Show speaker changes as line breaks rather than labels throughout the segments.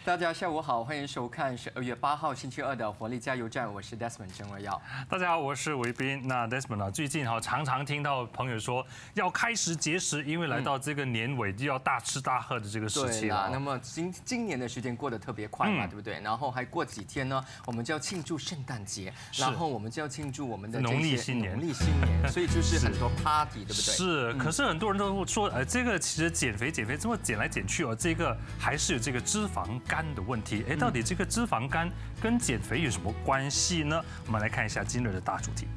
大家下午好，欢迎收看12月8号星期二的活力加油站，我是 Desmond 郑瑞耀。
大家好，我是韦斌。那 Desmond 最近常常听到朋友说要开始节食，因为来到这个年尾就要大吃大喝的这个时期了。
那么今年的时间过得特别快嘛，对不对？然后还过几天呢，我们就要庆祝圣诞节，然后我们就要庆祝我们的
农历新年，
所以就是很多 party， 对不对？
是，可是很多人都说，这个其实减肥这么减来减去哦，这个还是有这个脂肪肝的问题。到底这个脂肪肝跟减肥有什么关系呢？我们来看一下今日的大主题。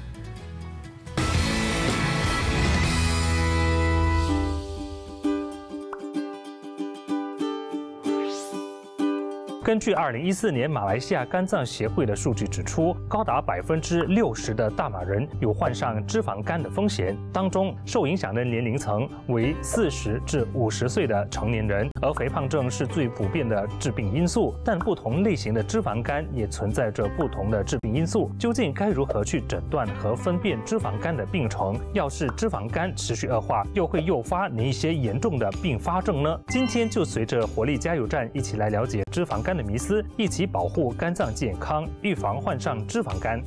根据2014年马来西亚肝脏协会的数据指出，高达60%的大马人有患上脂肪肝的风险，当中受影响的年龄层为40至50岁的成年人，而肥胖症是最普遍的致病因素。但不同类型的脂肪肝也存在着不同的致病因素，究竟该如何去诊断和分辨脂肪肝的病程？要是脂肪肝持续恶化，又会诱发哪一些严重的并发症呢？今天就随着活力加油站一起来了解脂肪肝的迷思，一起保护肝脏健康，预防患上脂肪肝。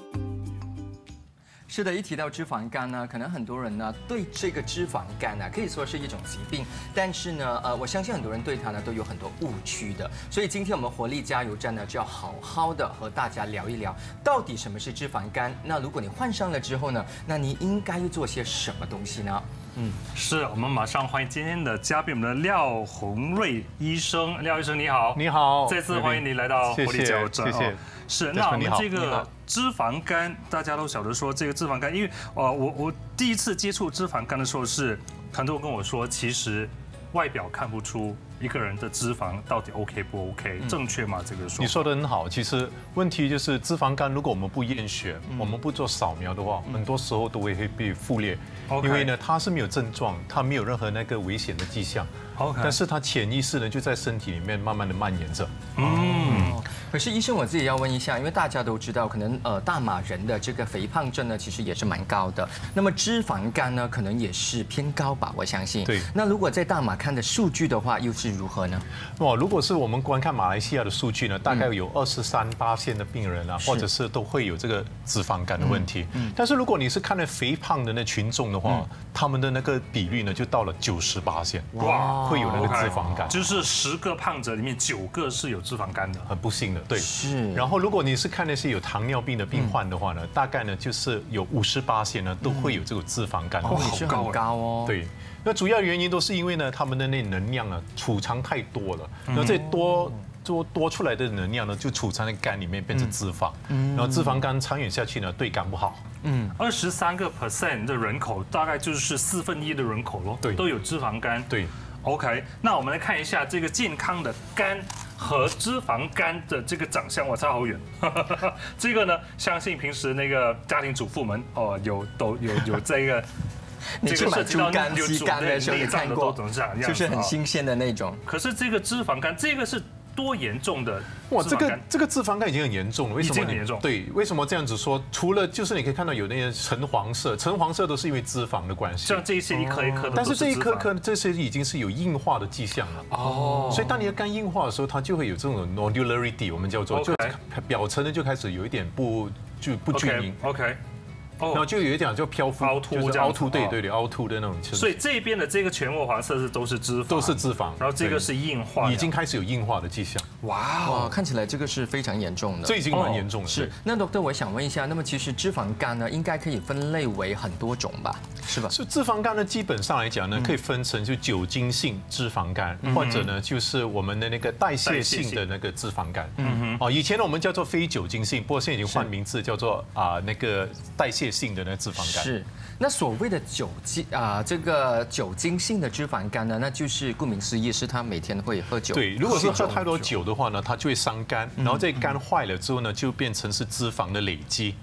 是的，一提到脂肪肝呢，可能很多人呢对这个脂肪肝呢可以说是一种疾病，但是呢，我相信很多人对它呢都有很多误区的。所以今天我们活力加油站呢就要好好的和大家聊一聊，到底什么是脂肪肝？那如果你患上了之后呢，那你应该做些什么东西呢？
是我们马上欢迎今天的嘉宾，我们的廖宏瑞医生。廖医生你好，
你好，
再次欢迎你来到活力加油站。
谢谢。
是，那我们这个脂肪肝，大家都晓得说这个脂肪肝，因为我第一次接触脂肪肝的时候是很多人跟我说，其实外表看不出一个人的脂肪到底 OK 不 OK， 正确吗？这个说
你说的很好。其实问题就是脂肪肝，如果我们不验血，我们不做扫描的话，很多时候都会被忽略，因为呢它是没有症状，它没有任何那个危险的迹象，但是它潜意识呢就在身体里面慢慢的蔓延着。
可是医生，我自己要问一下，因为大家都知道，可能大马人的这个肥胖症呢，其实也是蛮高的。那么脂肪肝呢，可能也是偏高吧，我相信。
对。
那如果在大马看的数据的话，又是如何呢？
如果是我们观看马来西亚的数据呢，大概有23%的病人啊，或者是都会有这个脂肪肝的问题。但是如果你是看了肥胖的那群众的话，他们的那个比率呢就到了90%，哇，会有那个脂肪肝。
就是10个胖子里面9个是有脂肪肝的，
很不幸的。对，
是。
然后，如果你是看那些有糖尿病的病患的话呢，大概呢就是有50%呢都会有这个脂肪肝。
也是很高哦。
对，那主要原因都是因为呢，他们的那能量呢储藏太多了，然后这多出来的能量呢就储藏在肝里面变成脂肪，然后脂肪肝长远下去呢对肝不好。
23% 的人口大概就是1/4的人口咯，
对，
都有脂肪肝。
对。
OK， 那我们来看一下这个健康的肝和脂肪肝的这个长相，哇，差好远。这个呢，相信平时那个家庭主妇们有这个。
你去买猪肝、鸡肝的时候，你看过，就是很新鲜的那种。
可是这个脂肪肝，这个是多严重的？
哇，这个脂肪肝已经很严重了。为什么？
很严重。
对，为什么这样子说？除了就是你可以看到有那些橙黄色都是因为脂肪的关系。
像这些一颗一颗的，
但是这一颗颗这些已经是有硬化的迹象了。所以当你的肝硬化的时候，它就会有这种 nodularity， 我们叫做就表层呢就开始有一点不均匀。
OK。
然后就有一点叫漂浮、
凹凸，
对，凹凸的那种。
所以这边的这个全部黄色都是脂肪，然后这个是硬化，
已经开始有硬化的迹象。
哇，看起来这个是非常严重的，
这已经蛮严重了。
是。那 Doctor， 我想问一下，那么其实脂肪肝呢，应该可以分类为很多种吧？是吧？
是脂肪肝呢，基本上来讲呢，可以分成就酒精性脂肪肝，或者呢就是我们的那个代谢性的那个脂肪肝。以前呢我们叫做非酒精性，不过现在已经换名字叫做那个代谢性的那脂肪肝。
是。那所谓的这个酒精性的脂肪肝呢，那就是顾名思义，是他每天会喝酒。
对，如果是喝太多酒的话呢，它就会伤肝，然后这肝坏了之后呢，就变成是脂肪的累积。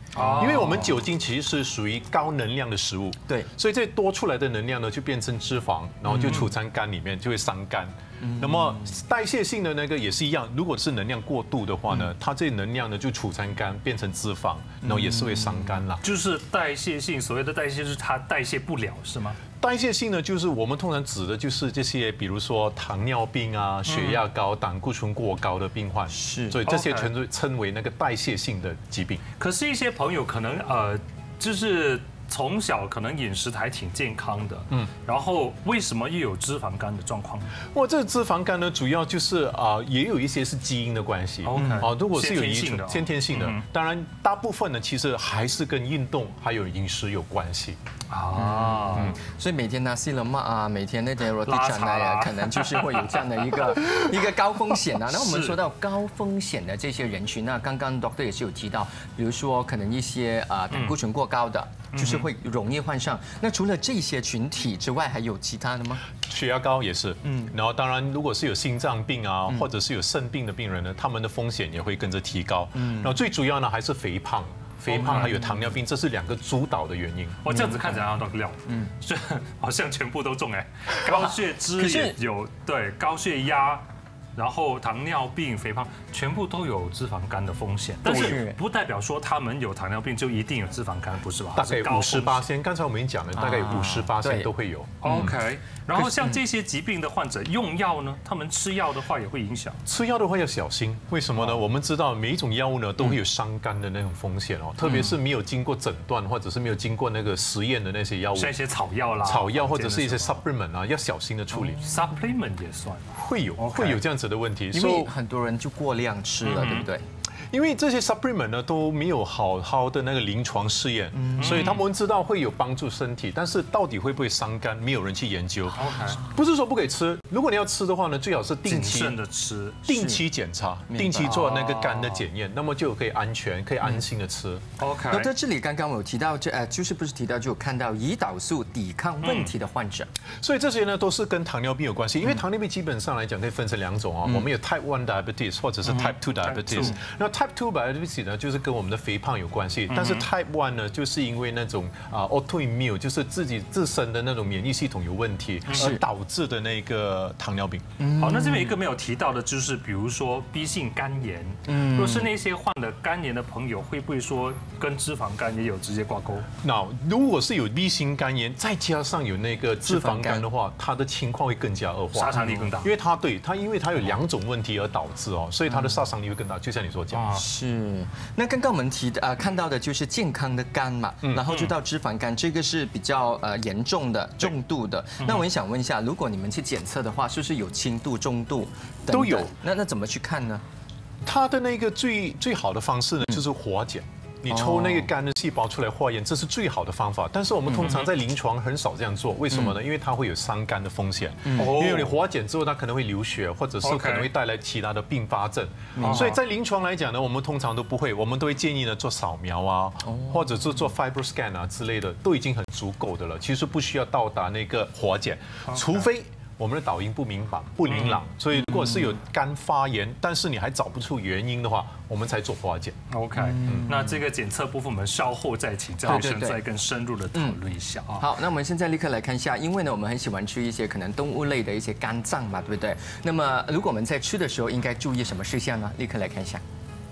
因为我们酒精其实是属于高能量的食物，
对，
所以这多出来的能量呢就变成脂肪，然后就储藏肝里面，就会伤肝。那么代谢性的那个也是一样，如果是能量过度的话呢，它这能量呢就储藏肝变成脂肪，然后也是会伤肝啦。
就是代谢性，所谓的代谢是它代谢不了，是吗？
代谢性呢，就是我们通常指的就是这些，比如说糖尿病啊、血压高、胆固醇过高的病患，
是，
所以这些全都称为那个代谢性的疾病。
可是，一些朋友可能就是从小可能饮食还挺健康的，然后为什么又有脂肪肝的状况呢？
这个脂肪肝呢，主要就是也有一些是基因的关系。如果是有遗传先天性的，当然大部分呢其实还是跟运动还有饮食有关系。
所以每天nasi lemak啊，每天那点 roti canai啊，可能就是会有这样的一个高风险啊。那我们说到高风险的这些人群，那刚刚 Doctor 也是有提到，比如说可能一些胆固醇过高的，就是会容易患上。那除了这些群体之外，还有其他的吗？
血压高也是，然后当然如果是有心脏病啊，或者是有肾病的病人呢，他们的风险也会跟着提高。然后最主要呢还是肥胖还有糖尿病，这是2个主导的原因。
这样子看起来好像都料，是好像全部都中哎，高血脂也有，对，高血压。然后糖尿病、肥胖，全部都有脂肪肝的风险，但是不代表说他们有糖尿病就一定有脂肪肝，不是吧？
大概58%，刚才我们已经讲了，大概有58%都会有。
OK， 然后像这些疾病的患者用药呢，他们吃药的话也会影响。
吃药的话要小心，为什么呢？我们知道每一种药物呢都会有伤肝的那种风险哦，特别是没有经过诊断或者是没有经过那个实验的那些药物，
像一些草药啦，
或者是一些 supplement 啊，要小心的处理。
supplement 也算
会有这样子的问题，
因为很多人就过量吃了，对不对？
因为这些 supplement 呢都没有好好的那个临床试验，所以他们知道会有帮助身体，但是到底会不会伤肝，没有人去研究。不是说不可以吃，如果你要吃的话呢，最好是定期
谨慎的吃，
定期检查，定期做那个肝的检验，那么就可以安全、可以安心的吃。
OK。那在这里刚刚我有提到，就是不是提到就有看到胰岛素抵抗问题的患者，
所以这些呢都是跟糖尿病有关系，因为糖尿病基本上来讲可以分成2种啊，我们有 Type 1 diabetes 或者是 Type 2 diabetes。那Type 2 diabetes 呢，就是跟我们的肥胖有关系，但是 Type 1呢，就是因为那种autoimmune， 就是自身的那种免疫系统有问题而导致的那个糖尿病。
好，那这边一个没有提到的就是，比如说 B 性肝炎，如果是那些患了肝炎的朋友，会不会说跟脂肪肝也有直接挂钩？
那如果是有 B 型肝炎，再加上有那个脂肪肝的话，它的情况会更加恶化，
杀伤力更大。
因为它有2种问题而导致哦，所以它的杀伤力会更大，就像你所讲。
是。那刚刚我们看到的就是健康的肝嘛，然后就到脂肪肝，这个是比较严重的、重度的。那我也想问一下，如果你们去检测的话，是不是有轻度、中度等等
都有？
那怎么去看呢？
它的那个最好的方式呢，就是活检。你抽那个肝的细胞出来化验，这是最好的方法。但是我们通常在临床很少这样做，为什么呢？因为它会有伤肝的风险。因为你活检之后，它可能会流血，或者是可能会带来其他的并发症。所以在临床来讲呢，我们通常都不会，我们都会建议呢做扫描啊，或者是做 FibroScan 啊之类的，都已经很足够的了。其实不需要到达那个活检，除非我们的导因不明朗，所以如果是有肝发炎，但是你还找不出原因的话，我们才做活检。
OK， 那这个检测部分我们稍后再请赵医生再更深入的讨论一下啊。
好，那我们现在立刻来看一下，因为呢我们很喜欢吃一些可能动物类的一些肝脏嘛，对不对？那么如果我们在吃的时候应该注意什么事项呢？立刻来看一下。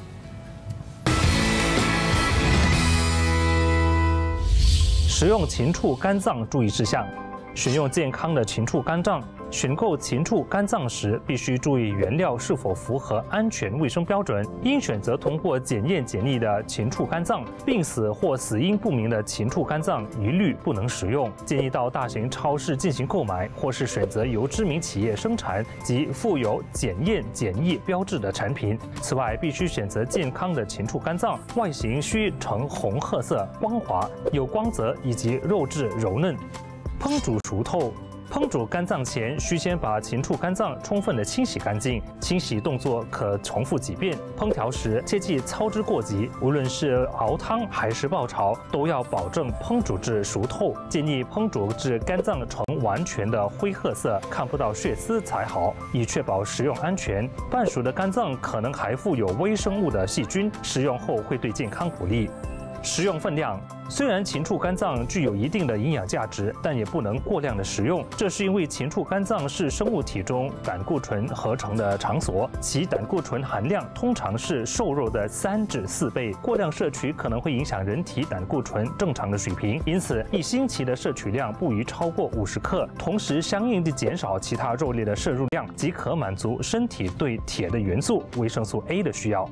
食用禽畜肝脏注意事项：选用健康的禽畜肝脏。选购禽畜肝脏时，必须注意原料是否符合安全卫生标准。应选择通过检验检疫的禽畜肝脏，病死或死因不明的禽畜肝脏一律不能食用。建议到大型超市进行购买，或是选择由知名企业生产及附有检验检疫标志的产品。此外，必须选择健康的禽畜肝脏，外形需呈红褐色、光滑、有光泽以及肉质柔嫩。烹煮熟透。烹煮肝脏前，需先把禽畜肝脏充分的清洗干净，清洗动作可重复几遍。烹调时切忌操之过急，无论是熬汤还是爆炒，都要保证烹煮至熟透。建议烹煮至肝脏呈完全的灰褐色，看不到血丝才好，以确保食用安全。半熟的肝脏可能还附有微生物的细菌，食用后会对健康不利。 食用分量。虽然禽畜肝脏具有一定的营养价值，但也不能过量的食用。这是因为禽畜肝脏是生物体中胆固醇合成的场所，其胆固醇含量通常是瘦肉的3至4倍。过量摄取可能会影响人体胆固醇正常的水平，因此1星期的摄取量不宜超过50克，同时相应地减少其他肉类的摄入量，即可满足身体对铁的元素维生素 A 的需要。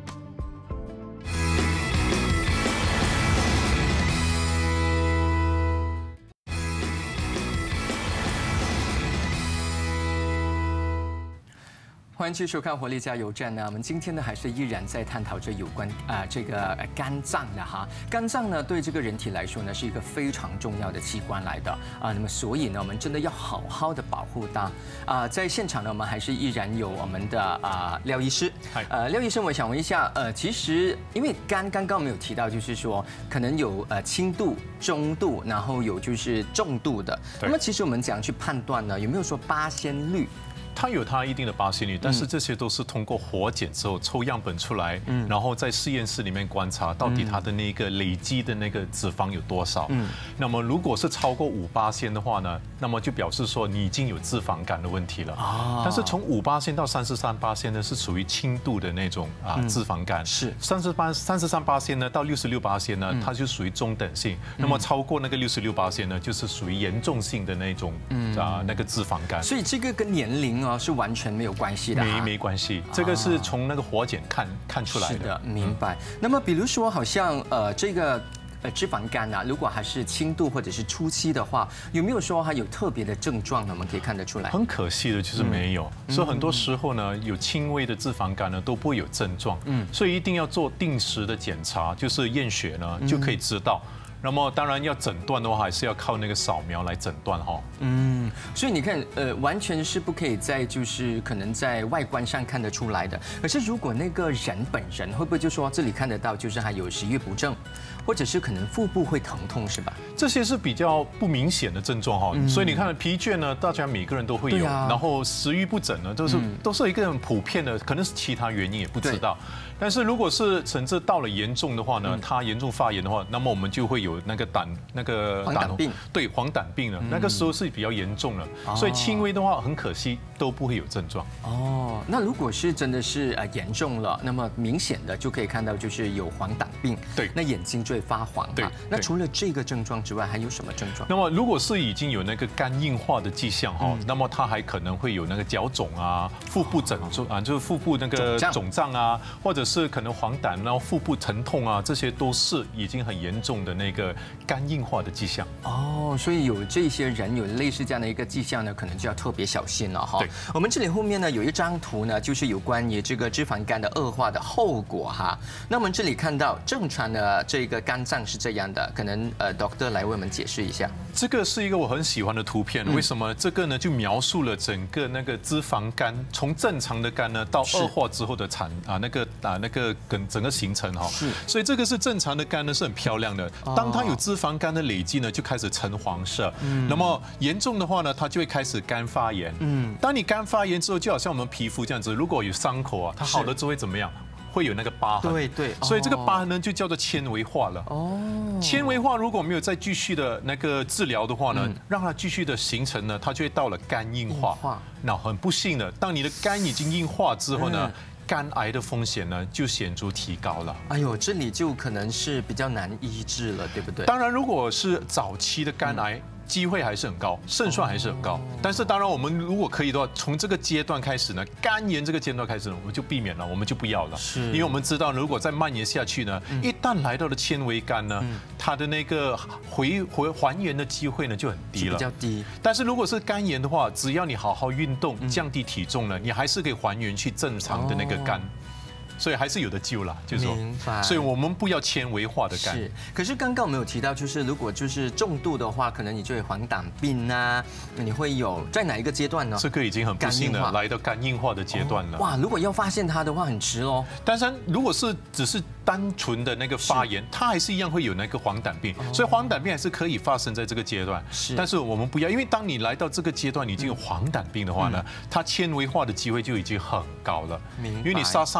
欢迎继续收看《活力加油站》呢。我们今天呢还是依然在探讨着有关这个肝脏的哈。肝脏呢对这个人体来说呢是一个非常重要的器官来的啊。那么所以呢我们真的要好好的保护它啊。在现场呢我们还是依然有我们的廖医师。廖医生，我想问一下其实因为肝刚刚没有提到，就是说可能有轻度、中度，然后有就是重度的。那么其实我们怎样去判断呢？有没有说%率？
它有它一定的%率，但是这些都是通过活检之后抽样本出来，然后在实验室里面观察到底它的那个累积的那个脂肪有多少。那么如果是超过5%的话呢，那么就表示说你已经有脂肪肝的问题了。但是从5%到33%呢是属于轻度的那种脂肪肝，是33%呢到66%呢它就属于中等性，那么超过那个66%呢就是属于严重性的那种那个脂肪肝。
所以这个跟年龄是完全没有关系的，
没关系，这个是从那个活检看出来的。
是的，明白。那么比如说，好像这个脂肪肝啊，如果还是轻度或者是初期的话，有没有说它有特别的症状呢？我们可以看得出来。很
可惜的就是没有，所以很多时候呢，有轻微的脂肪肝呢都不会有症状。所以一定要做定时的检查，就是验血呢就可以知道。那么当然要诊断的话，还是要靠那个扫描来诊断哈。
所以你看，完全是不可以在就是可能在外观上看得出来的。可是如果那个人本人会不会就说这里看得到，就是还有食欲不振，或者是可能腹部会疼痛，是吧？
这些是比较不明显的症状哈。所以你看疲倦呢，大家每个人都会有，然后食欲不振呢，都是一个很普遍的，可能是其他原因也不知道。但是如果是甚至到了严重的话呢，它严重发炎的话，那么我们就会有那个
黄疸病，
对，黄疸病了，那个时候是比较严重了，所以轻微的话很可惜都不会有症状。
那如果是真的是严重了，那么明显的就可以看到就是有黄疸病，对，那眼睛就会发黄。对，那除了这个症状之外，还有什么症状？
那么如果是已经有那个肝硬化的迹象哈，那么它还可能会有那个脚肿啊、腹部就是腹部那个肿胀啊，或者是可能黄疸，然后腹部疼痛啊，这些都是已经很严重的那个肝硬化的迹象。
所以有这些人有类似这样的一个迹象呢，可能就要特别小心了哈。我们这里后面呢有一张图呢，就是有关于这个脂肪肝的恶化的后果哈。那我们这里看到正常的这个肝脏是这样的，可能Doctor 来为我们解释一下。这
个是一个我很喜欢的图片，为什么？这个呢就描述了整个那个脂肪肝从正常的肝呢到恶化之后的那个整个形成哈。所以这个是正常的肝呢是很漂亮的，当它有脂肪肝的累积呢，就开始橙黄色。那么严重的话呢，它就会开始肝发炎。当你肝发炎之后，就好像我们皮肤这样子，如果有伤口啊，它好了之后会怎么样？会有那个疤痕。对，所以这个疤痕呢就叫做纤维化了。纤维化如果没有再继续的那个治疗的话呢，让它继续的形成呢，它就会到了肝硬化。那很不幸的，当你的肝已经硬化之后呢，肝癌的风险呢就显著提高了。哎呦，这里就可能是比较难医治了，对不对？当然，如果是早期的肝癌，机会还是很高，胜算还是很高。但是当然，我们如果可以的话，从这个阶段开始呢，肝炎这个阶段开始呢，我们就避免了，我们就不要了。是，因为我们知道，如果再蔓延下去呢，一旦来到了纤维肝呢，它的那个还原的机会呢就很低了，比较低。但是如果是肝炎的话，只要你好好运动，降低体重呢，你还是可以还原去正常的那个肝。所以还是有的救了，就是说，所以我们不要纤维化的肝。是，可是刚刚我们有提到，就是如果就是重度的话，可能你就会黄疸病啊，你会有在哪一个阶段呢？这个已经很不幸了，来到肝硬化的阶段了。哇，如果要发现它的话，很迟哦。但是如果是只是单纯的那个发炎，它还是一样会有那个黄疸病，所以黄疸病还是可以发生在这个阶段。是，但是我们不要，因为当你来到这个阶段，你已经有黄疸病的话呢，它纤维化的机会就已经很高了。明白。因为你杀伤力越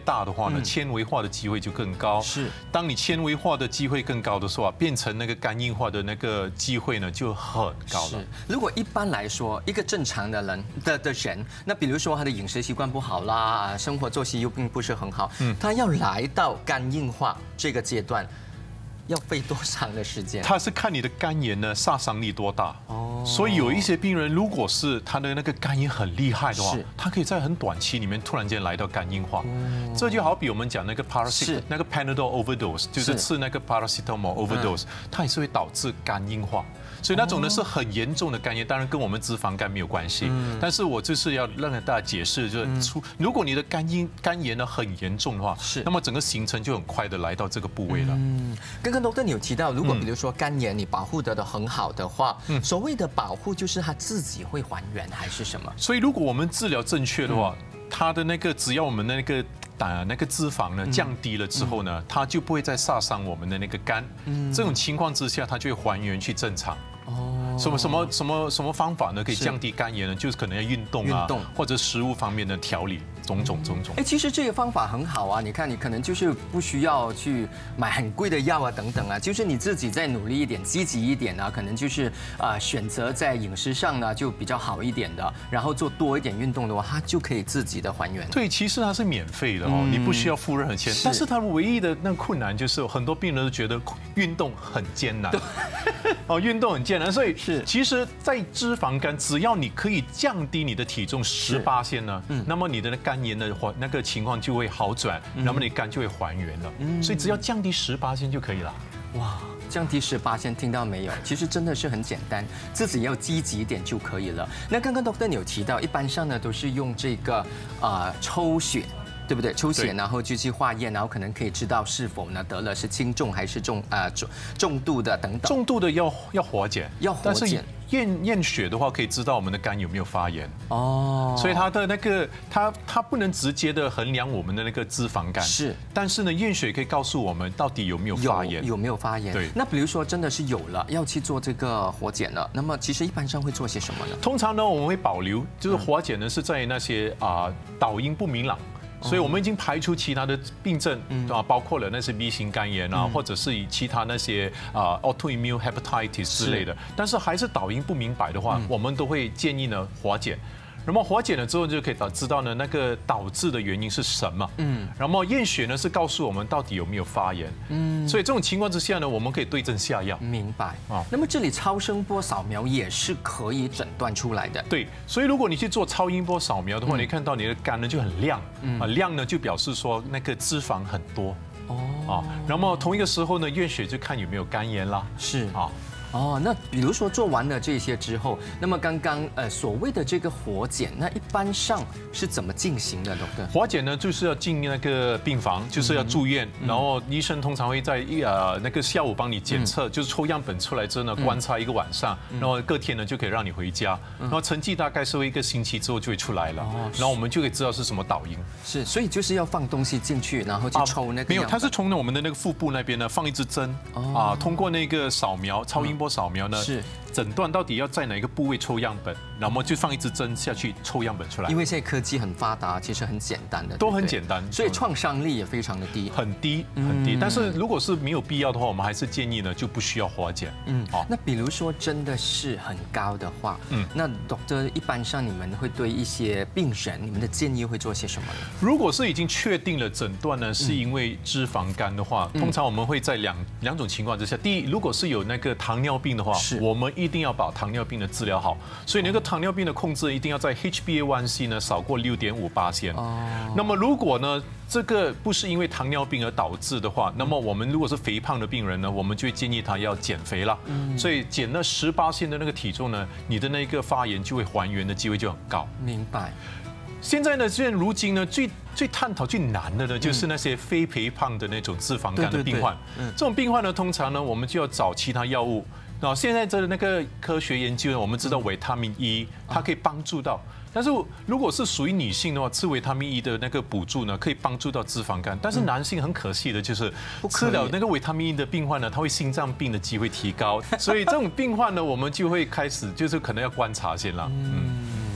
大的话呢，纤维化的机会就更高。
是，
当你纤维化的机会更高的时候啊，变成那个肝硬化的那个机会呢就很高了。
如果一般来说，一个正常的人，那比如说他的饮食习惯不好啦，生活作息又并不是很好，他要来到肝硬化这个阶段，要费多长的时间？
他是看你的肝炎呢杀伤力多大。所以有一些病人，如果是他的那个肝炎很厉害的话，他可以在很短期里面突然间来到肝硬化。这就好比我们讲那个 那个 Panadol overdose， 就是吃那个 paracetamol overdose， 它也是会导致肝硬化。所以那种呢是很严重的肝炎，当然跟我们脂肪肝没有关系。但是我就是要让大家解释，就是如果你的肝炎呢很严重的话，那么整个行程就很快的来到这个部位了。
刚刚Doctor你有提到，如果比如说肝炎你保护得很好的话，所谓的保护就是它自己会还原还是什么？
所以如果我们治疗正确的话，它的那个只要我们那个脂肪呢降低了之后呢，它就不会再杀伤我们的那个肝。这种情况之下，它就会还原去正常。什么方法呢？可以降低肝炎呢？就是可能要运动啊，或者食物方面的调理，种种。
其实这个方法很好啊！你看，你可能就是不需要去买很贵的药啊，等等啊，就是你自己再努力一点、积极一点啊，可能就是选择在饮食上呢就比较好一点的，然后做多一点运动的话，它就可以自己的还原。
对，其实它是免费的哦，你不需要付任何钱。但是它唯一的那困难就是很多病人都觉得运动很艰难。运动很艰难，所以其实，在脂肪肝，只要你可以降低你的体重18%呢，那么你的肝炎的那个情况就会好转，那么你肝就会还原了。所以只要降低18%就可以了。
哇，降低18%，听到没有？其实真的是很简单，自己要积极一点就可以了。那刚刚Doctor有提到，一般上呢都是用这个抽血。对不对？抽血，然后就去化验，然后可能可以知道是否呢得了是轻重还是重度的等等。
重度的要活检，但是验血的话可以知道我们的肝有没有发炎。所以它的那个它不能直接的衡量我们的那个脂肪肝。但是呢，验血可以告诉我们到底有没有发炎。
有没有发炎？对。那比如说真的是有了，要去做这个活检了，那么其实一般上会做些什么呢？
通常呢，我们会保留，就是活检呢是在那些导因不明朗。所以我们已经排除其他的病症包括了那些 B 型肝炎啊，或者是以其他那些autoimmune hepatitis 之类的，但是还是导因不明白的话，我们都会建议呢活检。那么活检了之后就可以知道呢那个导致的原因是什么。然后验血呢是告诉我们到底有没有发炎。所以这种情况之下呢，我们可以对症下药。
明白。那么这里超声波扫描也是可以诊断出来的。
对，所以如果你去做超音波扫描的话，你看到你的肝呢就很亮。亮呢就表示说那个脂肪很多。然后同一个时候呢，验血就看有没有肝炎啦。
那比如说做完了这些之后，那么刚刚所谓的这个活检，那一般上是怎么进行的，Doctor？
活检呢就是要进那个病房，就是要住院，然后医生通常会在那个下午帮你检测，就是抽样本出来之后呢，观察1个晚上，然后隔天呢就可以让你回家，然后成绩大概是1个星期之后就会出来了，然后我们就可以知道是什么导因。
所以就是要放东西进去，然后去抽那个。
没有，它是从我们的那个腹部那边呢放一支针，通过那个扫描超音波扫描呢，诊断到底要在哪一个部位抽样本，然后就放一支针下去抽样本出来。
因为现在科技很发达，其实很简单的，
都很简单，
所以创伤力也非常的低，
很低。但是如果是没有必要的话，我们还是建议呢就不需要活检。
那比如说真的是很高的话，那 Doctor 一般上你们会对一些病人，你们的建议会做些什么呢？
如果是已经确定了诊断呢是因为脂肪肝的话，通常我们会在两种情况之下，第一，如果是有那个糖尿病的话，我们一定要把糖尿病的治疗好，所以那个糖尿病的控制一定要在 HbA1c 呢少过6.5%。那么如果呢这个不是因为糖尿病而导致的话，那么我们如果是肥胖的病人呢，我们就会建议他要减肥了。所以减了18%的那个体重呢，你的那个发炎就会还原的机会就很高。
明白。
现在如今呢，最探讨最难的呢，就是那些非肥胖的那种脂肪肝的病患。这种病患呢，通常呢，我们就要找其他药物。然后现在的那个科学研究呢，我们知道维他命 E 它可以帮助到。但是如果是属于女性的话，吃维他命 E 的那个补助呢，可以帮助到脂肪肝。但是男性很可惜的就是，吃了那个维他命 E 的病患呢，他会心脏病的机会提高。所以这种病患呢，我们就会开始就是可能要观察先了。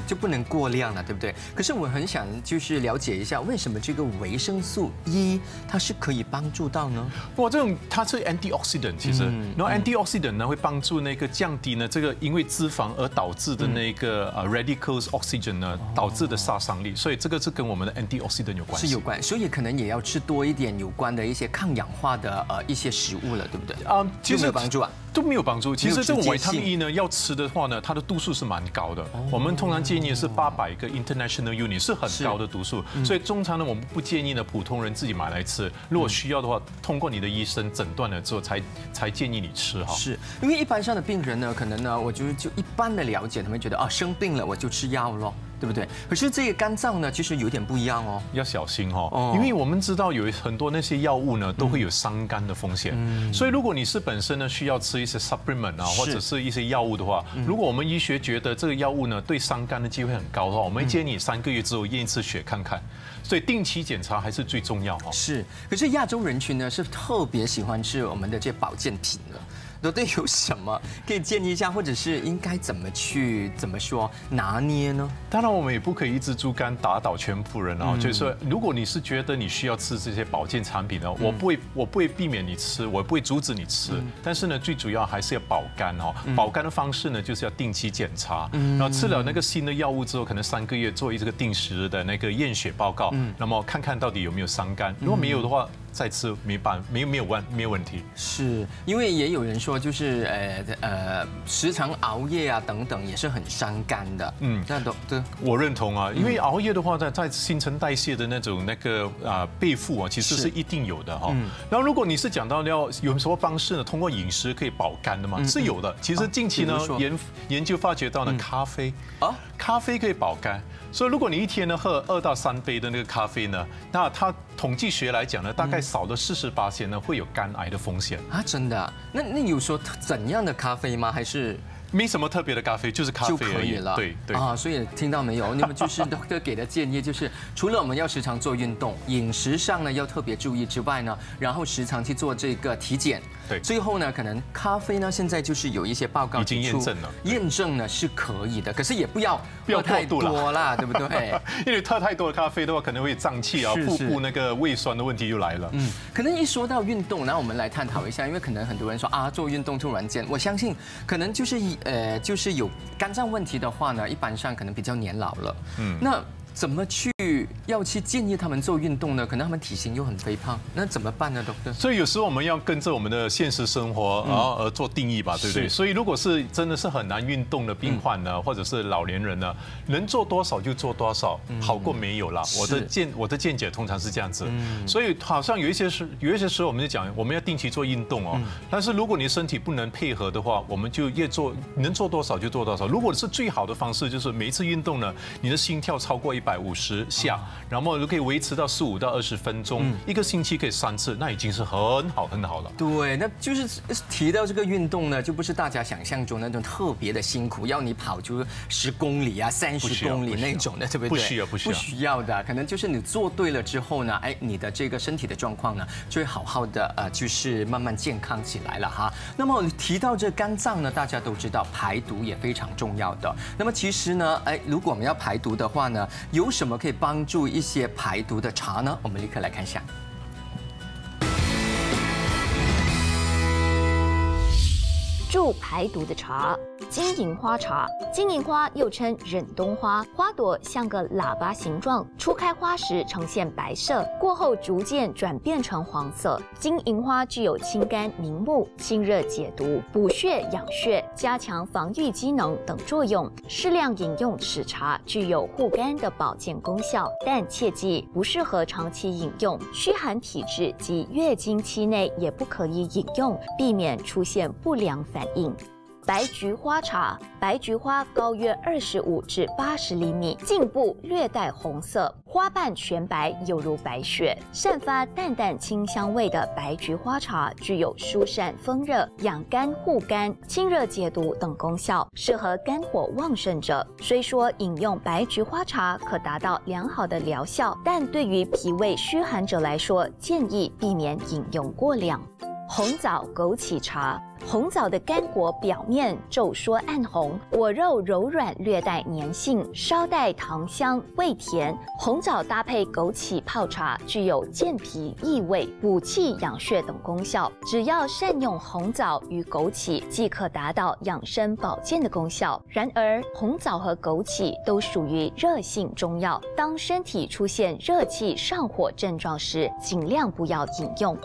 就不能过量了，对不对？可是我很想就是了解一下，为什么这个维生素 E 它是可以帮助到呢？
哇，这种它是 antioxidant， 其实，然后 antioxidant 呢会帮助那个降低呢这个因为脂肪而导致的那个radicals oxygen 呢导致的杀伤力，所以这个是跟我们的 antioxidant 有关系。
是有关，所以可能也要吃多一点有关的一些抗氧化的一些食物了，对不对？其实有帮助啊。
都没有帮助。其实这种维他命 E 呢，要吃的话呢，它的度数是蛮高的。我们通常建议是800个 international unit， 是很高的度数。所以通常呢，我们不建议呢普通人自己买来吃。如果需要的话，通过你的医生诊断了之后才建议你吃哈。
是因为一般上的病人呢，可能呢，我就一般的了解，他们觉得生病了我就吃药咯。对不对？可是这个肝脏呢，其实有点不一样哦，
要小心哦，因为我们知道有很多那些药物呢，都会有伤肝的风险。所以如果你是本身呢需要吃一些 supplement 啊，或者是一些药物的话，如果我们医学觉得这个药物呢对伤肝的机会很高的话，我们会建议你3个月之后验一次血看看。所以定期检查还是最重要哈。
是，可是亚洲人群呢是特别喜欢吃我们的这保健品的。都对，有什么可以建议一下，或者是应该怎么说拿捏呢？
当然，我们也不可以一支猪肝打倒全部人啊。就是说，如果你是觉得你需要吃这些保健产品呢，我不会避免你吃，我不会阻止你吃。但是呢，最主要还是要保肝哦。保肝的方式呢，就是要定期检查，然后吃了那个新的药物之后，可能3个月做一个定时的那个验血报告，那么看看到底有没有伤肝。如果没有的话，再吃没有问题。
是因为也有人说，就是时常熬夜啊等等，也是很伤肝的。那都对，
我认同啊，因为熬夜的话，在新陈代谢的那个背负啊，其实是一定有的哈。然后如果你是讲到要有什么方式呢，通过饮食可以保肝的吗？是有的。其实近期呢研究发觉到呢，咖啡可以保肝。所以如果你一天呢喝2到3杯的那个咖啡呢，那它统计学来讲呢，大概少了40%呢会有肝癌的风险
啊，真的？那有说怎样的咖啡吗？还是？
没什么特别的咖啡，就是咖啡
就可以了。
对
啊，所以听到没有？你们就是Doctor给的建议，就是除了我们要时常做运动，饮食上呢要特别注意之外呢，然后时常去做这个体检。
对，
最后呢，可能咖啡呢，现在就是有一些报告
已经
验证呢是可以的，可是也不要
太多
啦，对不对？
因为喝太多的咖啡的话，可能会胀气啊，腹部那个胃酸的问题就来了。
可能一说到运动，然后我们来探讨一下，因为可能很多人说做运动突然间，我相信可能就是有肝脏问题的话呢，一般上可能比较年老了。那怎么要去建议他们做运动呢？可能他们体型又很肥胖，那怎么办呢，Doctor？
所以有时候我们要跟着我们的现实生活，然后而做定义吧，对不对？所以如果是真的是很难运动的病患呢，或者是老年人呢，能做多少就做多少，好过没有啦。我的见解通常是这样子。所以好像有一些时候我们就讲，我们要定期做运动哦。但是如果你身体不能配合的话，我们就能做多少就做多少。如果是最好的方式，就是每一次运动呢，你的心跳超过150下，然后可以维持到15到20分钟，1个星期可以3次，那已经是很好了。
对，那就是提到这个运动呢，就不是大家想象中那种特别的辛苦，要你跑出10公里啊、30公里那种的，对不对？
不需
要的，可能就是你做对了之后呢，你的这个身体的状况呢，就会好好的就是慢慢健康起来了哈。那么提到这肝脏呢，大家都知道排毒也非常重要的。那么其实呢，如果我们要排毒的话呢，有什么可以帮助一些排毒的茶呢？我们立刻来看一下。
助排毒的茶，金银花茶。金银花又称忍冬花，花朵像个喇叭形状，初开花时呈现白色，过后逐渐转变成黄色。金银花具有清肝明目、清热解毒、补血养血、加强防御机能等作用。适量饮用此茶具有护肝的保健功效，但切记不适合长期饮用。虚寒体质及月经期内也不可以饮用，避免出现不良反应。白菊花茶，白菊花高约25至80厘米，茎部略带红色，花瓣全白，犹如白雪，散发淡淡清香味的白菊花茶具有疏散风热、养肝护肝、清热解毒等功效，适合肝火旺盛者。虽说饮用白菊花茶可达到良好的疗效，但对于脾胃虚寒者来说，建议避免饮用过量。 红枣枸杞茶。红枣的干果表面皱缩暗红，果肉柔软略带粘性，稍带糖香，味甜。红枣搭配枸杞泡茶，具有健脾益胃、补气养血等功效。只要善用红枣与枸杞，即可达到养生保健的功效。然而，红枣和枸杞都属于热性中药，当身体出现热气上火症状时，尽量不要饮用。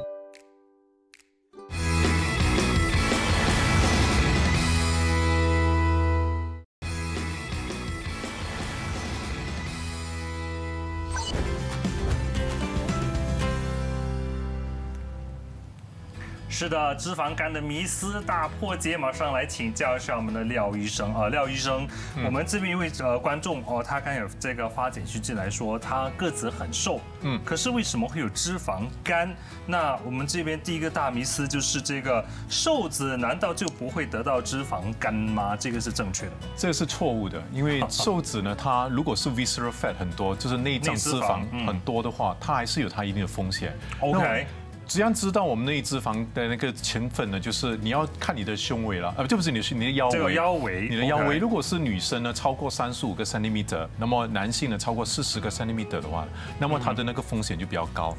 是的，脂肪肝的迷思大破解，马上来请教一下我们的廖医生啊，廖医生，我们这边一位观众哦，他刚有这个发简讯进来说他个子很瘦，可是为什么会有脂肪肝？那我们这边第一个大迷思就是这个瘦子难道就不会得到脂肪肝吗？这个是正确的吗？
这个是错误的，因为瘦子呢，它如果是 visceral fat 很多，就是内脏脂肪很多的话，它还是有它一定的风险。
OK。
只要知道我们内脂肪的那个成分呢，就是你要看你的胸围了，就不是你的腰围。
这个腰围，
你的腰围如果是女生呢，超过35个 cm， 那么男性呢超过40个 cm 的话，那么它的那个风险就比较高。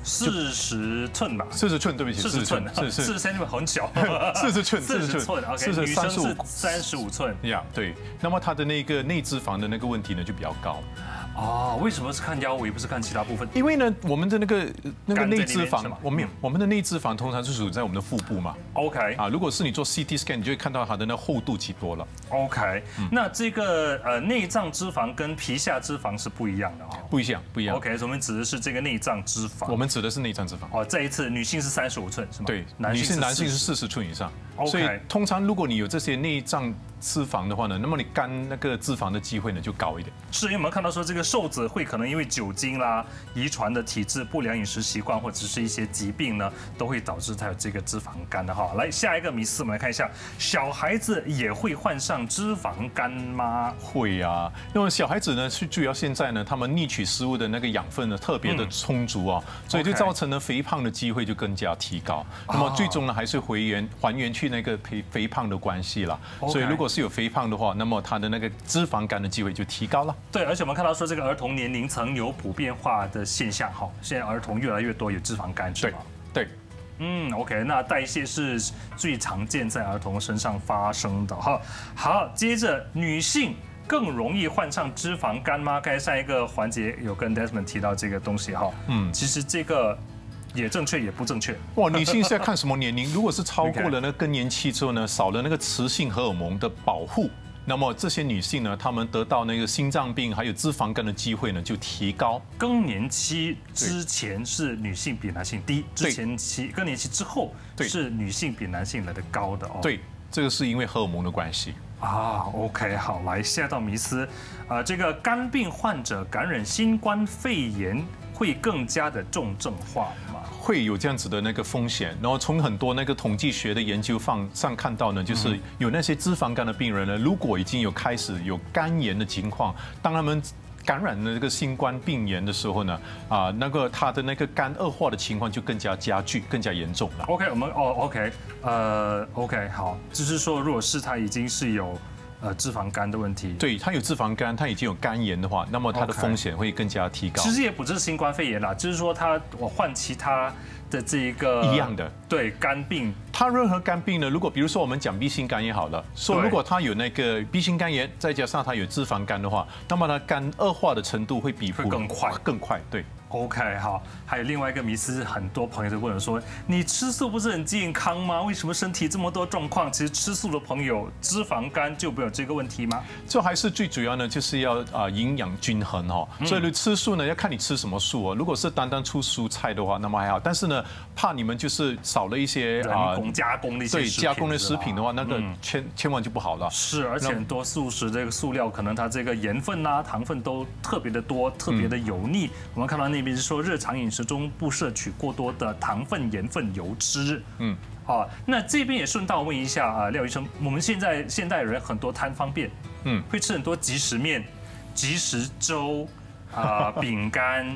40寸吧
？40寸，对不起
，40寸，40 cm 很小。
40寸
，40寸 ，OK， 女生是35寸。
呀，对，那么它的那个内脂肪的那个问题呢就比较高。
哦，为什么是看腰围，不是看其他部分？
因为呢，我们的那个内脂肪，我们的内脂肪通常是属于在我们的腹部嘛。
OK。
啊，如果是你做 CT scan， 你就会看到它的那厚度几多了。
OK。那这个内脏脂肪跟皮下脂肪是不一样的哈。
不一样，不一样。
OK， 我们指的是这个内脏脂肪。
我们指的是内脏脂肪。
哦，再一次，女性是35寸是吗？
对，男性是40寸以上。所以通常如果你有这些内脏脂肪的话呢，那么你肝那个脂肪的机会呢就高一点。
是因为我们看到说这个瘦子会可能因为酒精啦、遗传的体质、不良饮食习惯或者是一些疾病呢，都会导致他有这个脂肪肝的哈。来下一个迷思，我们来看一下，小孩子也会患上脂肪肝吗？
会啊，因为小孩子呢是主要现在呢，他们摄取食物的那个养分呢特别的充足啊，所以就造成了肥胖的机会就更加提高。那么最终呢还是还原去那个肥胖的关系了。所以如果是有肥胖的话，那么他的那个脂肪肝的机会就提高了。
对，而且我们看到说这个儿童年龄层有普遍化的现象哈，现在儿童越来越多有脂肪肝，是吗？
对。
OK， 那代谢是最常见在儿童身上发生的哈。好，接着女性更容易患上脂肪肝吗？刚才上一个环节有跟 Desmond 提到这个东西哈。其实这个也正确也不正确。
哇，女性是要看什么年龄？如果是超过了那个更年期之后呢，少了那个雌性荷尔蒙的保护，那么这些女性呢，她们得到那个心脏病还有脂肪肝的机会呢就提高。
更年期之前是女性比男性低，更年期之后是女性比男性来的高的哦。
对，这个是因为荷尔蒙的关系。
OK， 好，来下一道迷思，这个肝病患者感染新冠肺炎会更加的重症化吗？
会有这样子的那个风险，然后从很多那个统计学的研究上看到呢，就是有那些脂肪肝的病人呢，如果已经开始有肝炎的情况，当他们感染了这个新冠病炎的时候呢，他的那个肝恶化的情况就更加加剧、更加严重了。
OK， 我们OK， 好，就是说，如果是他已经是有脂肪肝的问题，
对，他有脂肪肝，他已经有肝炎的话，那么他的风险会更加提高。
其实也不是新冠肺炎啦，就是说我患其他的这一个
一样的，
对，肝病。
他任何肝病呢，如果比如说我们讲 B 型肝炎好了，说如果他有那个 B 型肝炎，再加上他有脂肪肝的话，那么他肝恶化的程度会比
更快，
对。
OK， 好，还有另外一个迷思，很多朋友都问我说，你吃素不是很健康吗？为什么身体这么多状况？其实吃素的朋友，脂肪肝就没有这个问题吗？
这还是最主要呢，就是要营养均衡哦。所以你吃素呢，要看你吃什么素哦。如果是单单出蔬菜的话，那么还好。但是呢，怕你们就是少了一些
人工加工的一些
对加工的食品的话，那个千万就不好了。
是，而且很多素食这个塑料，可能它这个盐分啊、糖分都特别的多，特别的油腻。我们看到那边是说，日常饮食中不摄取过多的糖分、盐分、油脂。那这边也顺道问一下廖医生，我们现在现代人很多贪方便，会吃很多即食面、即食粥、饼干。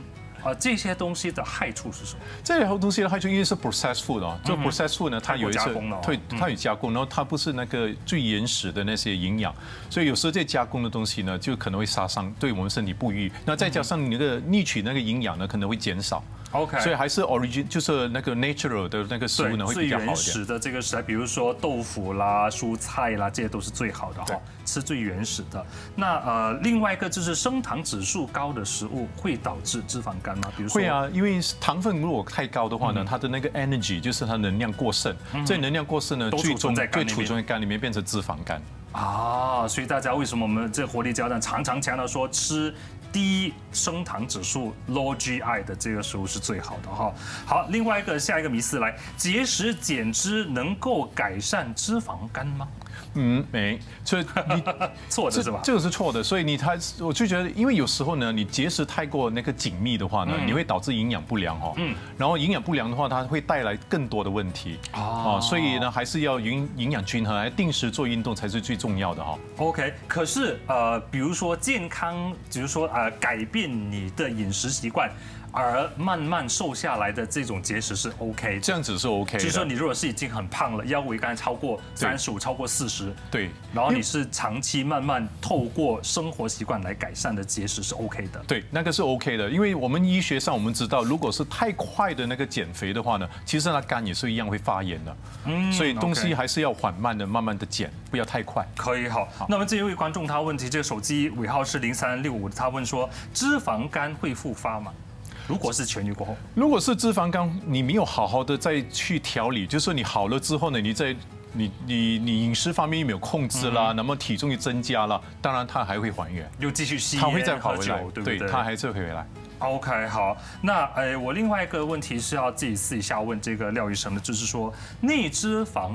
这些东西的害处是什么？
这些东西的害处因为是 processed food 哦，这 processed food 呢，它有一次对它有加工，然后它不是那个最原始的那些营养，所以有时候这加工的东西呢，就可能会杀伤，对我们身体不利。那再加上你那个摄取那个营养呢，可能会减少。
OK，
所以还是 origin 就是那个 natural 的那个食物呢会比较好一点。
最原始的这个食材，比如说豆腐啦、蔬菜啦，这些都是最好的哈，吃最原始的。那另外一个就是升糖指数高的食物会导致脂肪肝吗？比如说
会啊，因为糖分如果太高的话呢，它的那个 energy 就是它能量过剩，这能量过剩呢，最终会储存在肝里面变成脂肪肝。
啊，所以大家为什么我们这活力加油站常常强调说吃低升糖指数 low GI 的这个食物是最好的哈。好，另外下一个迷思来，节食减脂能够改善脂肪肝吗？
没，所以你
错的是吧？
这个是错的，所以我就觉得，因为有时候呢，你节食太过那个紧密的话呢，你会导致营养不良哈。然后营养不良的话，它会带来更多的问题所以呢，还是要营养均衡，还定时做运动才是最重要的哈。
OK， 可是比如说健康，比如说改变你的饮食习惯，而慢慢瘦下来的这种节食是 OK 的，
这样子是 OK 的。
就是说你如果是已经很胖了，腰围刚才超过35、超过40，
对，
然后你是长期慢慢透过生活习惯来改善的节食是 OK 的。
对，那个是 OK 的，因为我们医学上我们知道，如果是太快的那个减肥的话呢，其实那肝也是一样会发炎的。所以东西还是要缓慢的、慢慢的减，不要太快。
可以好。那么这一位观众他问题，这个手机尾号是0365，他问说脂肪肝会复发吗？如果是痊愈过后，
如果是脂肪肝，你没有好好的再去调理，就是说你好了之后呢，你饮食方面又没有控制啦，那么体重又增加了，当然它还会还原，
又继续吸烟、
它会再跑回来，
对不对？
它还是会回来。
OK， 好，那我另外一个问题是要自己私底下问这个廖医生的，就是说内脂肪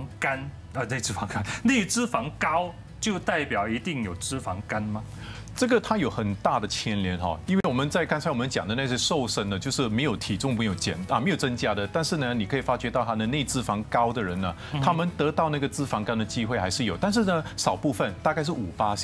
高就代表一定有脂肪肝吗？
这个它有很大的牵连哈，因为我们在刚才我们讲的那些瘦身的，就是没有体重没有增加的，但是呢，你可以发觉到他的内脂肪高的人呢，他们得到那个脂肪肝的机会还是有，但是呢，少部分大概是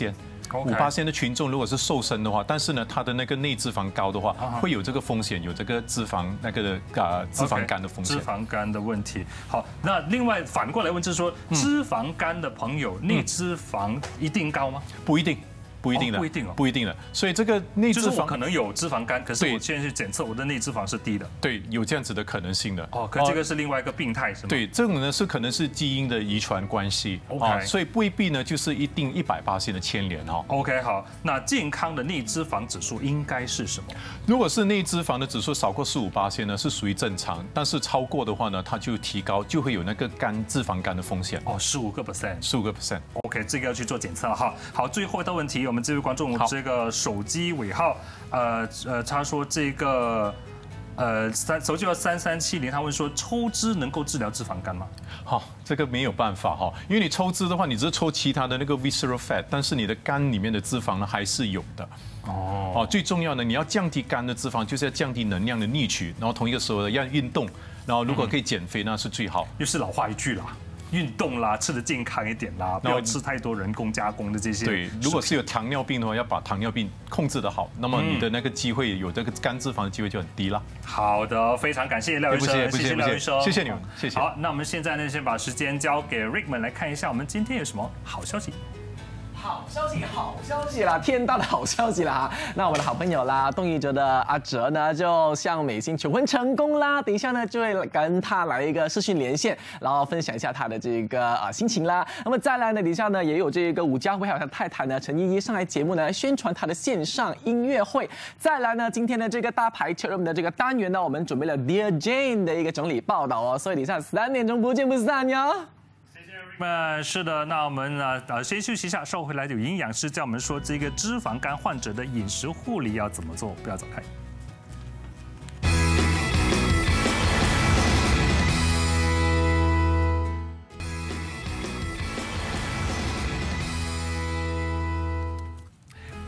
5%的群众如果是瘦身的话，但是呢，他的那个内脂肪高的话，会有这个风险，有这个脂肪肝的风险。
脂肪肝的问题。好，那另外反过来问，就是说脂肪肝的朋友，内脂肪一定高吗？
不一定。不一定的，不一定的，所以这个内脂肪
就是我可能有脂肪肝，可是我现在去检测我的内脂肪是低的，
对，有这样子的可能性的。
可这个是另外一个病态是吗？
对，这种呢是可能是基因的遗传关系所以未必呢就是一定100%的牵连哈。
OK， 好，那健康的内脂肪指数应该是什么？
如果是内脂肪的指数少过15%呢，是属于正常，但是超过的话呢，它就提高，就会有那个脂肪肝的风险。15%。
OK， 这个要去做检测哈。好，最后的问题，我们这位观众这个手机尾号，他说这个手机号3370，他问说抽脂能够治疗脂肪肝吗？
好，这个没有办法哈，因为你抽脂的话，你只是抽其他的那个 visceral fat， 但是你的肝里面的脂肪呢还是有的。最重要的你要降低肝的脂肪，就是要降低能量的摄取，然后同一个时候要运动，然后如果可以减肥，那是最好。
又是老话一句啦。运动啦，吃的健康一点啦，不要吃太多人工加工的这些。
对，如果是有糖尿病的话，要把糖尿病控制得好，那么你的那个机会有这个肝脂肪的机会就很低了。
好的，非常感谢廖医生，谢谢廖医生，
谢谢你们，谢谢。
好，那我们现在呢，先把时间交给 Rickman 来看一下，我们今天有什么好消息。
好消息啦！天大的好消息啦！那我们的好朋友啦，动一哲的阿哲呢，就向美心求婚成功啦。等一下呢，就会跟他来一个视讯连线，然后分享一下他的这个心情啦。那么再来呢，底下呢也有这个伍家辉还有他太太呢陈依依上来节目呢宣传他的线上音乐会。再来呢，今天的这个大牌 chat room 的这个单元呢，我们准备了 Dear Jane 的一个整理报道哦，所以底下3点钟不见不散哟。
是的，那我们呢先休息一下，稍后回来有营养师教我们说这个脂肪肝患者的饮食护理要怎么做，不要走开。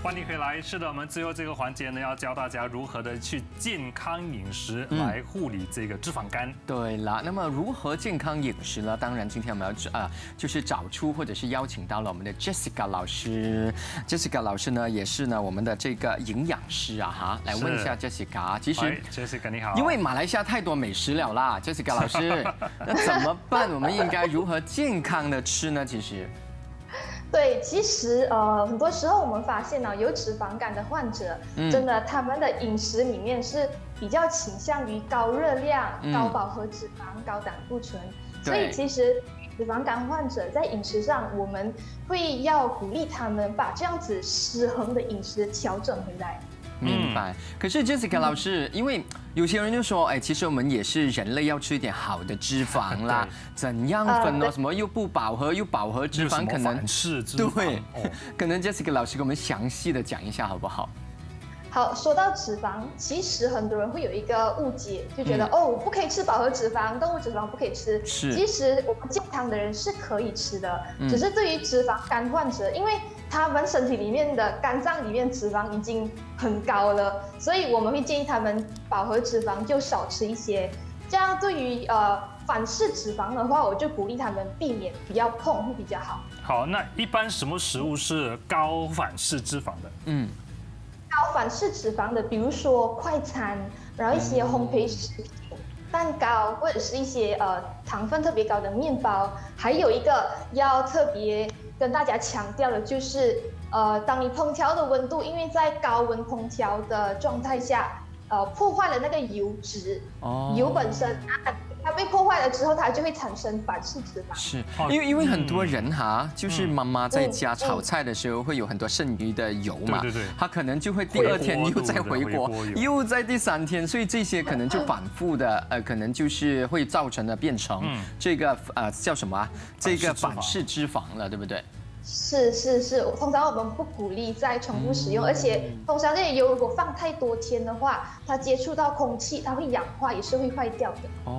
欢迎回来。是的，我们最后这个环节呢，要教大家如何的去健康饮食来护理这个脂肪肝。
对了，那么如何健康饮食呢？当然，今天我们要就是找出或者是邀请到了我们的 Jessica 老师。Jessica 老师呢，也是呢我们的这个营养师啊哈。来问一下 Jessica， 其实
Jessica 你好，
因为马来西亚太多美食了啦，Jessica 老师，那怎么办？我们应该如何健康的吃呢？其实。
对，其实很多时候我们发现呢，有脂肪肝的患者，真的他们的饮食里面是比较倾向于高热量、高饱和脂肪、高胆固醇，所以其实脂肪肝患者在饮食上，我们会要鼓励他们把这样子失衡的饮食调整回来。
明白。可是 Jessica 老师，因为有些人就说，哎，其实我们也是人类要吃一点好的脂肪啦，怎样分呢？什么又不饱和又饱和脂肪，可能
反式脂肪。
对，可能 Jessica 老师给我们详细的讲一下好不好？
好，说到脂肪，其实很多人会有一个误解，就觉得哦，不可以吃饱和脂肪，动物脂肪不可以吃。
是，
其实我们健康的人是可以吃的，只是对于脂肪肝患者，因为他们身体里面的肝脏里面脂肪已经很高了，所以我们会建议他们饱和脂肪就少吃一些。这样对于反式脂肪的话，我就鼓励他们避免，不要碰会比较好。
好，那一般什么食物是高反式脂肪的？
高反式脂肪的，比如说快餐，然后一些烘焙食品、蛋糕，或者是一些糖分特别高的面包。还有一个要特别跟大家强调的就是，当你烹调的温度，因为在高温烹调的状态下，破坏了那个油脂，油本身它被破坏了之后，它就会产生反式脂肪。
是，因为很多人哈，就是妈妈在家炒菜的时候会有很多剩余的油嘛，
对，
她可能就会第二天又再回锅，又在第3天，所以这些可能就反复的，可能就是会造成的变成这个叫什么啊？这个反式脂肪了，对不对？
是，通常我们不鼓励再重复使用，而且通常这些油如果放太多天的话，它接触到空气，它会氧化，也是会坏掉的。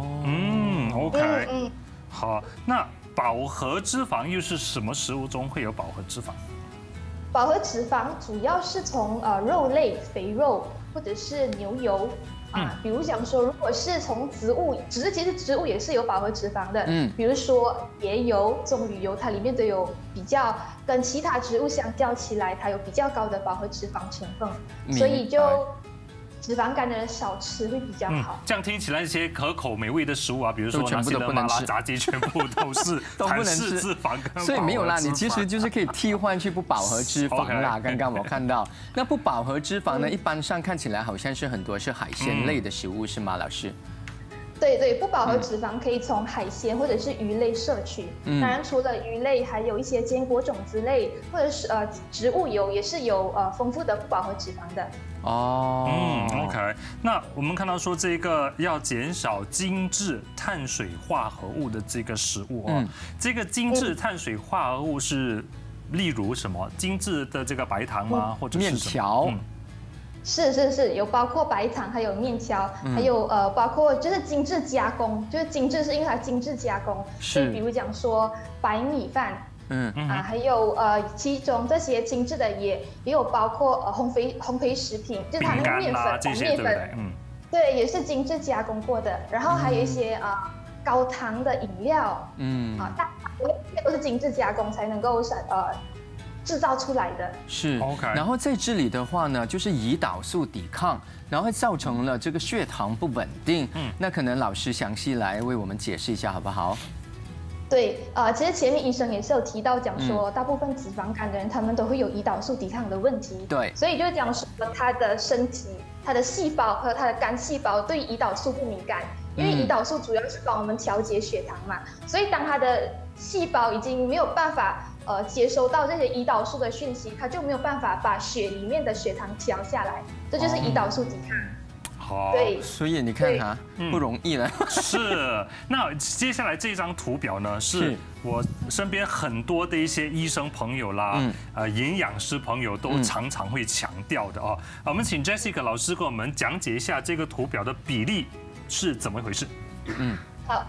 OK，好，那饱和脂肪又是什么食物中会有饱和脂肪？
饱和脂肪主要是从肉类、肥肉或者是牛油。比如讲说，如果是从植物，其实植物也是有饱和脂肪的，比如说椰油、棕榈油，它里面都有比较跟其他植物相较起来，它有比较高的饱和脂肪成分，所以就脂肪肝的人少吃会比较好。
这样听起来一些可口美味的食物啊，比如说那些的麻辣炸鸡，全部都是反式脂肪跟。
所以没有啦，你其实就是可以替换去不饱和脂肪啦。刚刚我看到，那不饱和脂肪呢，一般上看起来好像是很多是海鲜类的食物，是吗，老师？
对，不饱和脂肪可以从海鲜或者是鱼类摄取。当然，除了鱼类，还有一些坚果种子类或者是植物油也是有丰富的不饱和脂肪的。
OK， 那我们看到说这个要减少精致碳水化合物的这个食物这个精致碳水化合物是例如什么？精致的这个白糖吗？或者是
面条？
是，有包括白糖，还有面条，还有包括就是精致加工，就是精致是因为它精致加工，所以比如讲说白米饭，还有其中这些精致的也有包括烘焙食品，就是它那个面粉、面粉，对，也是精致加工过的，然后还有一些高糖的饮料，大都是精致加工才能够制造出来的。
是 ，OK。然后在这里的话呢，就是胰岛素抵抗，然后造成了这个血糖不稳定。那可能老师详细来为我们解释一下好不好？
对，其实前面医生也是有提到讲说，大部分脂肪肝的人他们都会有胰岛素抵抗的问题。
对，
所以就讲说他的身体、他的细胞和他的肝细胞对胰岛素不敏感，因为胰岛素主要是帮我们调节血糖嘛，所以当他的细胞已经没有办法接收到这些胰岛素的讯息，它就没有办法把血里面的血糖调下来，这就是胰岛素抵抗。
好，
对，
所以你看哈，不容易了。
是，那接下来这张图表呢，是我身边很多的一些医生朋友啦，营养师朋友都常常会强调的哦。我们请 Jessica 老师给我们讲解一下这个图表的比例是怎么一回事。
好。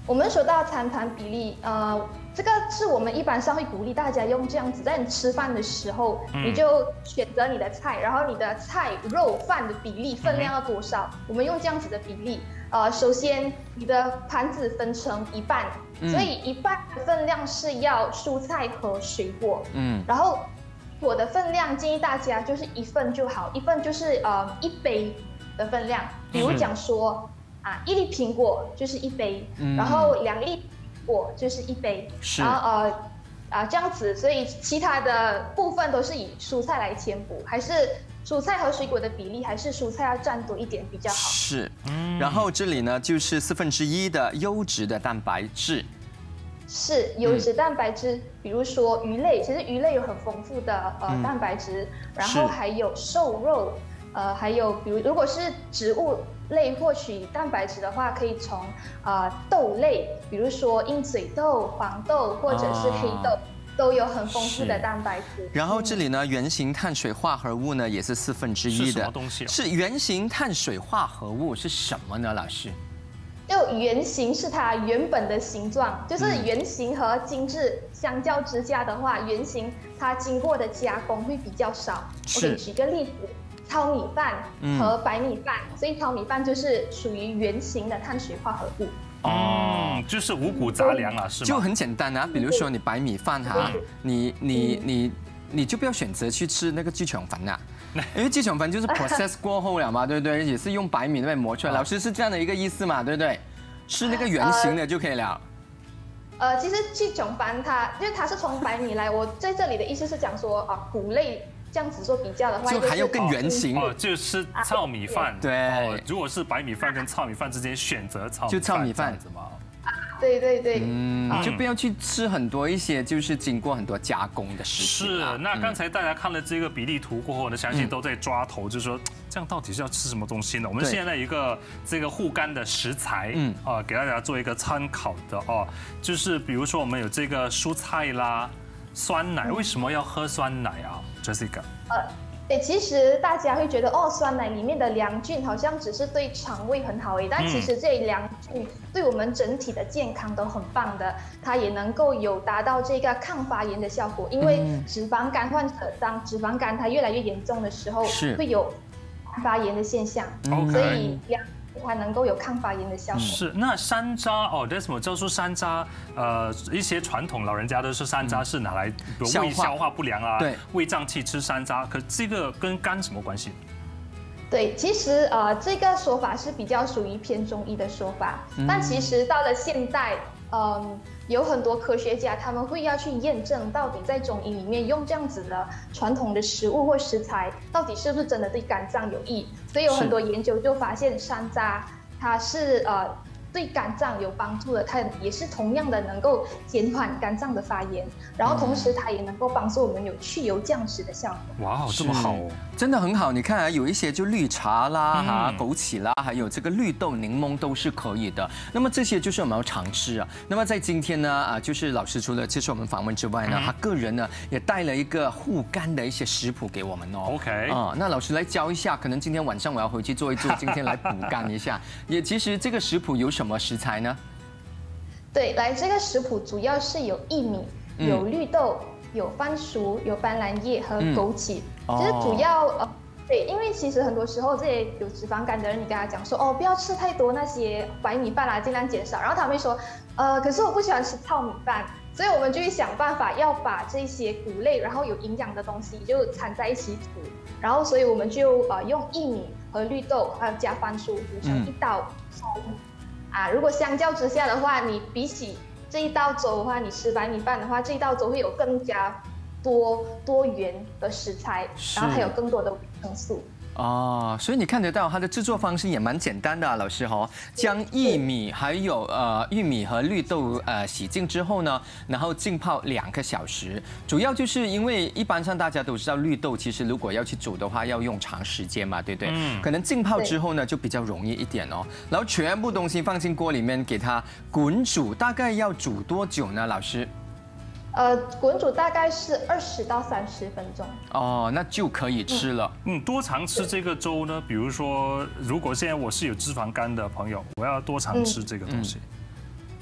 我们说到餐盘比例，这个是我们一般上会鼓励大家用这样子，在你吃饭的时候，你就选择你的菜，然后你的菜、肉、饭的比例分量要多少，我们用这样子的比例。首先你的盘子分成一半，所以一半的分量是要蔬菜和水果，然后我的分量建议大家就是1份就好，1份就是1杯的分量，比如讲说1粒苹果就是1杯，然后2粒果就是1杯，然后这样子，所以其他的部分都是以蔬菜来填补，还是蔬菜和水果的比例，还是蔬菜要占多一点比较好。
是，然后这里呢就是1/4的优质的蛋白质。是优质蛋白质，比如说鱼类，其实鱼类有很丰富的蛋白质，然后还有瘦肉，还有比如如果是植物类获取蛋白质的话，可以从豆类，比如说鹰嘴豆、黄豆或者是黑豆。都有很丰富的蛋白质。 然后这里呢，原型碳水化合物呢也是1/4的。
是什么东西？
是原型碳水化合物是什么呢？老师？
就原型是它原本的形状，就是原型和精致相较之下的话，原型它经过的加工会比较少。我给你举个例子，糙米饭和白米饭，所以糙米饭就是属于原型的碳水化合物。
就是五谷杂粮啊，是吗？
就很简单啊，比如说你白米饭哈，你就不要选择去吃那个鸡肠粉啊，因为鸡肠粉就是 process 过后了嘛，对不对？也是用白米那边磨出来。老师是这样的一个意思嘛，对不对？吃那个原型的就可以了。
其实鸡肠粉因为它是从白米来，我在这里的意思是讲说谷类。这样子做比较的话，
就还要更原型
就是糙米饭。
对，
如果是白米饭跟糙米饭之间选择糙米饭，
就糙米饭
子嘛。
对对对，
就不要去吃很多一些就是经过很多加工的食品。
是，那刚才大家看了这个比例图过后呢，相信都在抓头，就是说这样到底是要吃什么东西呢？我们现在一个这个护肝的食材，给大家做一个参考的就是比如说我们有这个蔬菜啦。酸奶为什么要喝酸奶啊 ，Jessica？
对，其实大家会觉得酸奶里面的良菌好像只是对肠胃很好但其实这良菌对我们整体的健康都很棒的，它也能够有达到这个抗发炎的效果。因为脂肪肝患者当脂肪肝它越来越严重的时候，会有发炎的现象，所以它能够有抗发炎的效果。
是，那山楂这什么叫做山楂？一些传统老人家都说山楂是拿来胃消化不良啊，胃胀气吃山楂，可这个跟肝什么关系？
对，其实这个说法是比较属于偏中医的说法，但其实到了现代，有很多科学家他们会要去验证到底在中医里面用这样子的传统的食物或食材，到底是不是真的对肝脏有益。所以有很多研究就发现山楂它是对肝脏有帮助的，它也是同样的能够减缓肝脏的发炎，然后同时它也能够帮助我们有去油降脂的效果。
哇，这么好
真的很好。你看有一些就绿茶啦、枸杞啦，还有这个绿豆、柠檬都是可以的。那么这些就是我们要常吃啊。那么在今天呢就是老师除了接受我们访问之外呢，他个人呢也带了一个护肝的一些食谱给我们
OK，
那老师来教一下，可能今天晚上我要回去做一做，今天来补肝一下。也其实这个食谱有什么食材呢？
对，这个食谱主要是有薏米、有绿豆、有番薯、有斑斓叶和枸杞。其实主要对，因为其实很多时候这些有脂肪肝的人，你跟他讲说不要吃太多那些白米饭啦，尽量减少。然后他们会说可是我不喜欢吃糙米饭，所以我们就会想办法要把这些谷类然后有营养的东西就掺在一起煮。然后所以我们就用薏米和绿豆还有加番薯煮成一道粥。如果相较之下的话，你比起这一道粥的话，你吃白米饭的话，这一道粥会有更加多元的食材，然后还有更多的维生素。
所以你看得到它的制作方式也蛮简单的老师将薏米还有玉米和绿豆洗净之后呢，然后浸泡2个小时。主要就是因为一般上大家都知道绿豆其实如果要去煮的话要用长时间嘛，对不对？可能浸泡之后呢就比较容易一点然后全部东西放进锅里面给它滚煮，大概要煮多久呢，老师？
滚煮大概是20到30分钟。
那就可以吃了。
多常吃这个粥呢？比如说，如果现在我是有脂肪肝的朋友，我要多常吃这个东西。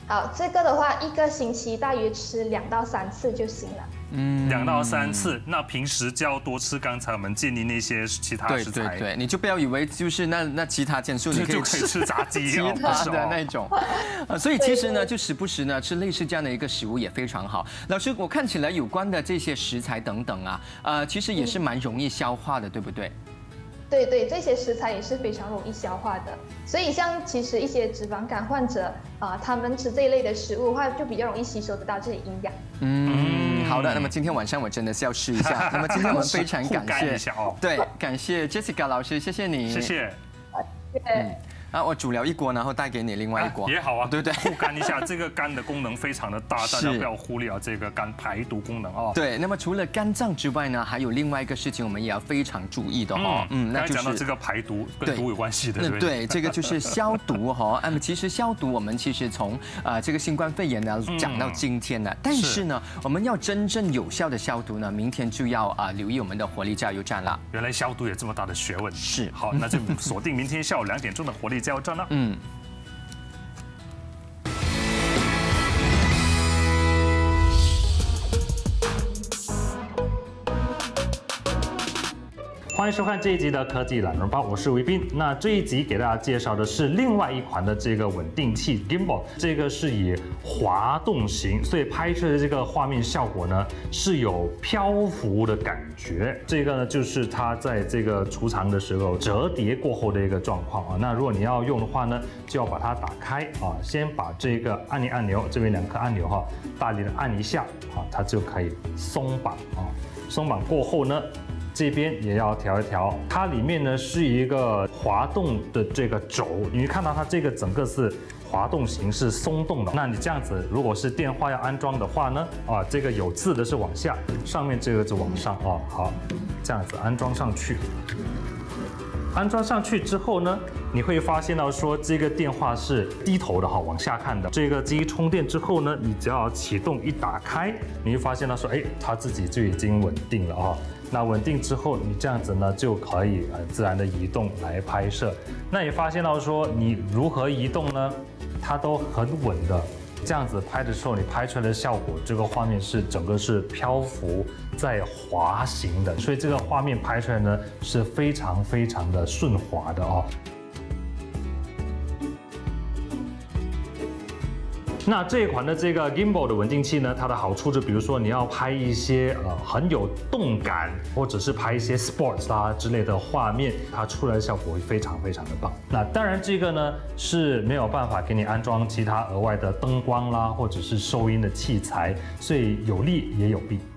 好，这个的话1个星期大约吃2到3次就行了。
2到3次。那平时就要多吃刚才我们建议那些其他食材。
对，你就不要以为就是那其他天数你可以
吃炸鸡
其他的那种。所以其实呢，就时不时呢吃类似这样的一个食物也非常好。老师，我看起来有关的这些食材等等啊，其实也是蛮容易消化的，对不对？
对，这些食材也是非常容易消化的，所以像其实一些脂肪肝患者他们吃这一类的食物的话，就比较容易吸收得到这些营养。
好的，那么今天晚上我真的是要试一下。那么今天我们非常感谢，对，感谢 Jessica 老师，谢谢你，
谢谢。
我煮了一锅，然后带给你另外一锅
也好啊，
对不对？
护肝一下，这个肝的功能非常的大，大家不要忽略这个肝排毒功能哦。
对，那么除了肝脏之外呢，还有另外一个事情我们也要非常注意的哦。
那就是讲到这个排毒跟毒有关系的，对不对？
对，这个就是消毒哈。那么其实消毒，我们其实从这个新冠肺炎呢讲到今天呢，但是呢，我们要真正有效的消毒呢，明天就要留意我们的活力加油站了。
原来消毒有这么大的学问。
是，
好，那就锁定明天下午2点钟的活力加油站了。欢迎收看这一集的科技懒人包，我是维斌。那这一集给大家介绍的是另外一款的这个稳定器 Gimbal， 这个是以滑动型，所以拍摄的这个画面效果呢是有漂浮的感觉。这个呢就是它在这个储藏的时候折叠过后的一个状况啊。那如果你要用的话呢，就要把它打开啊，先把这个按钮这边2颗按钮哈，大力的按一下啊，它就可以松绑啊。松绑过后呢，这边也要调一调，它里面呢是一个滑动的这个轴，你会看到它这个整个是滑动型，是松动的。那你这样子，如果是电话要安装的话呢，这个有字的是往下，上面这个是往上啊。好，这样子安装上去。安装上去之后呢，你会发现到说这个电话是低头的哈，往下看的。这个机充电之后呢，你只要启动一打开，你会发现到说，它自己就已经稳定了啊。那稳定之后，你这样子呢就可以自然的移动来拍摄。那你发现到说你如何移动呢？它都很稳的。这样子拍的时候，你拍出来的效果，这个画面是整个是漂浮在滑行的，所以这个画面拍出来呢是非常非常的顺滑的哦。那这一款的这个 Gimbal 的稳定器呢，它的好处就比如说你要拍一些很有动感，或者是拍一些 sports 啦之类的画面，它出来的效果会非常非常的棒。那当然这个呢是没有办法给你安装其他额外的灯光啦，或者是收音的器材，所以有利也有弊。